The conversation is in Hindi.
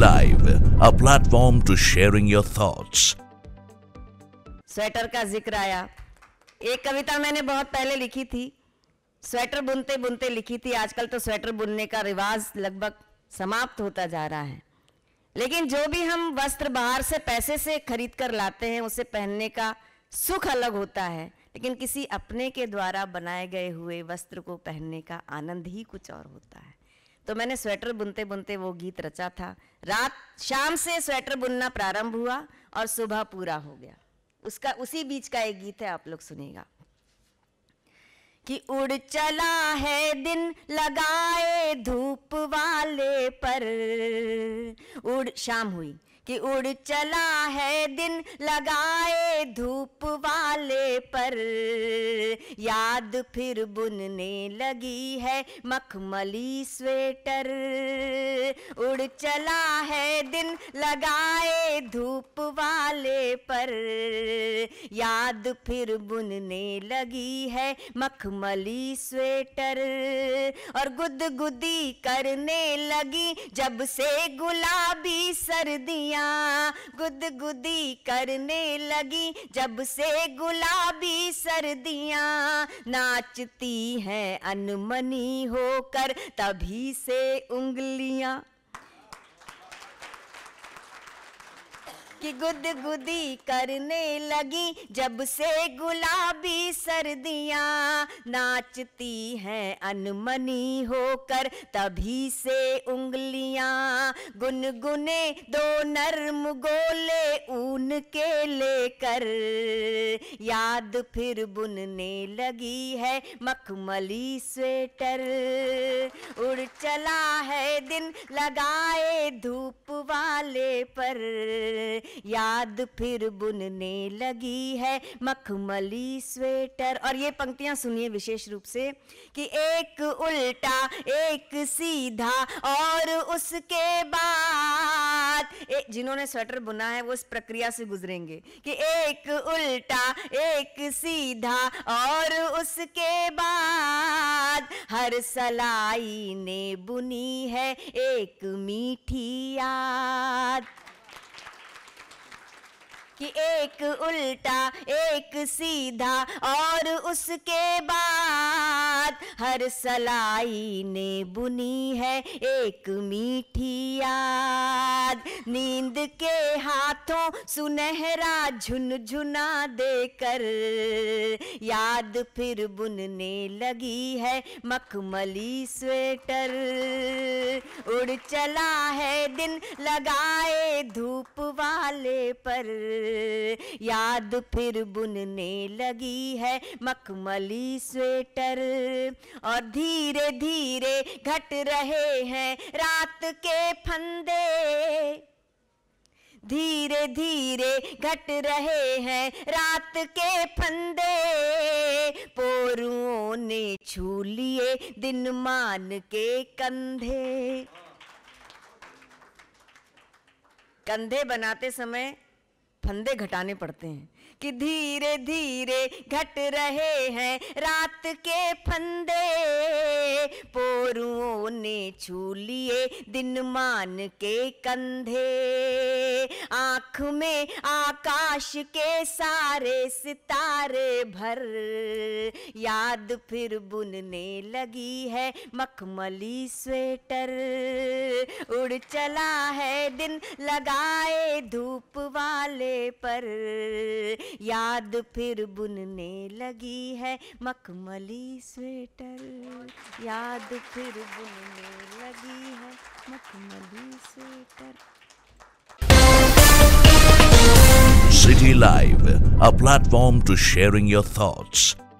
Live, a platform to sharing your thoughts. Sweater का जिक्र आया। एक कविता मैंने बहुत पहले लिखी थी, स्वेटर बुनते बुनते लिखी थी। आजकल तो स्वेटर बुनने का रिवाज लगभग समाप्त होता जा रहा है, लेकिन जो भी हम वस्त्र बाहर से पैसे से खरीद कर लाते हैं उसे पहनने का सुख अलग होता है, लेकिन किसी अपने के द्वारा बनाए गए हुए वस्त्र को पहनने का आनंद ही कुछ और होता है। तो मैंने स्वेटर बुनते बुनते वो गीत रचा था। शाम से स्वेटर बुनना प्रारंभ हुआ और सुबह पूरा हो गया। उसी बीच का एक गीत है, आप लोग सुनिएगा। कि उड़ चला है दिन लगाए धूप वाले पर, शाम हुई कि उड़ चला है दिन लगाए धूप वाले पर, याद फिर बुनने लगी है मखमली स्वेटर। उड़ चला है दिन लगाए धूप वाले पर, याद फिर बुनने लगी है मखमली स्वेटर। और गुदगुदी करने लगी जब से गुलाबी सर्दियाँ, गुदगुदी करने लगी जब से गुलाबी सर्दियाँ, नाचती हैं अनमनी होकर तभी से उंगलियाँ। कि गुदगुदी करने लगी जब से गुलाबी सर्दियाँ, नाचती हैं अनमनी होकर तभी से उंगलियाँ। गुनगुने दो नर्म गोले ऊन के लेकर, याद फिर बुनने लगी है मखमली स्वेटर। उड़ चला है दिन लगाए धूप वाले पर, याद फिर बुनने लगी है मखमली स्वेटर। और ये पंक्तियां सुनिए विशेष रूप से कि एक उल्टा एक सीधा और उसके बाद, जिन्होंने स्वेटर बुना है वो इस प्रक्रिया से गुजरेंगे कि एक उल्टा एक सीधा और उसके बाद, हर सलाई ने बुनी है एक मीठी याद। कि एक उल्टा एक सीधा और उसके बाद, हर सलाई ने बुनी है एक मीठी याद। नींद के हाथों सुनहरा झुनझुना देकर, याद फिर बुनने लगी है मखमली स्वेटर। उड़ चला है दिन लगाए धूप वाले पर, याद फिर बुनने लगी है मखमली स्वेटर। और धीरे धीरे घट रहे हैं रात के फंदे, धीरे धीरे घट रहे हैं रात के फंदे, पोरुओं ने छू लिए दिन मान के कंधे। कंधे बनाते समय फंदे घटाने पड़ते हैं कि धीरे धीरे घट रहे हैं रात के फंदे, पोरुओं ने छू लिए दिन मान के कंधे। आँख में आकाश के सारे सितारे भर, याद फिर बुनने लगी है मखमली स्वेटर। उड़ चला है दिन लगाए धूप वाले पर, याद फिर बुनने लगी है मखमली स्वेटर। याद फिर बुनने लगी है मखमली sweater. City Live, a platform to sharing your thoughts.